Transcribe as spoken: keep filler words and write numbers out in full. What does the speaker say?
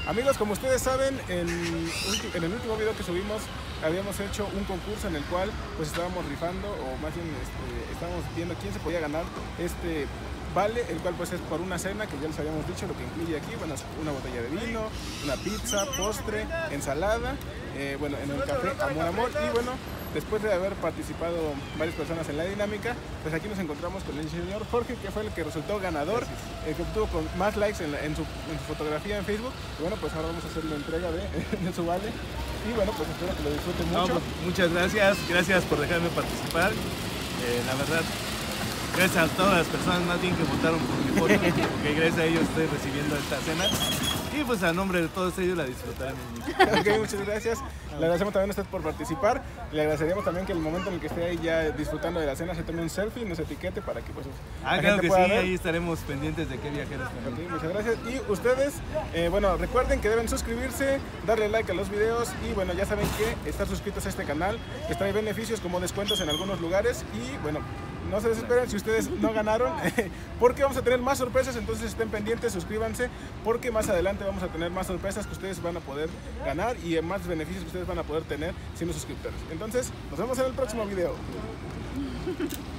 Amigos, como ustedes saben, en, en el último video que subimos habíamos hecho un concurso en el cual pues estábamos rifando, o más bien este, estábamos viendo quién se podía ganar este vale, el cual pues es por una cena que ya les habíamos dicho lo que incluye aquí. Bueno, una botella de vino, una pizza, postre, ensalada, eh, bueno, en el café Amor Amor. Y bueno, después de haber participado varias personas en la dinámica, pues aquí nos encontramos con el señor Jorge, que fue el que resultó ganador, el que obtuvo con más likes en, la, en, su, en su fotografía en Facebook. Y bueno, pues ahora vamos a hacer la entrega de, de su vale. Y bueno, pues espero que lo disfruten mucho. No, pues, muchas gracias, gracias por dejarme participar. Eh, la verdad, gracias a todas las personas más bien que votaron por mi foto, porque gracias a ellos estoy recibiendo esta cena. Y pues a nombre de todos ellos la disfrutarán. Ok, muchas gracias. Le agradecemos también a usted por participar. Le agradeceríamos también que el momento en el que esté ahí ya disfrutando de la cena se tome un selfie y nos etiquete para que pues Ah, la claro gente que pueda sí, ver. ahí estaremos pendientes de qué viajeros también. Okay, muchas gracias. Y ustedes, eh, bueno, recuerden que deben suscribirse, darle like a los videos y bueno, ya saben que estar suscritos a este canal les trae beneficios como descuentos en algunos lugares. Y bueno, no se desesperen si ustedes no ganaron, porque vamos a tener más sorpresas, entonces estén pendientes, suscríbanse, porque más adelante vamos a tener más sorpresas que ustedes van a poder ganar y más beneficios que ustedes van a poder tener siendo suscriptores. Entonces, nos vemos en el próximo video.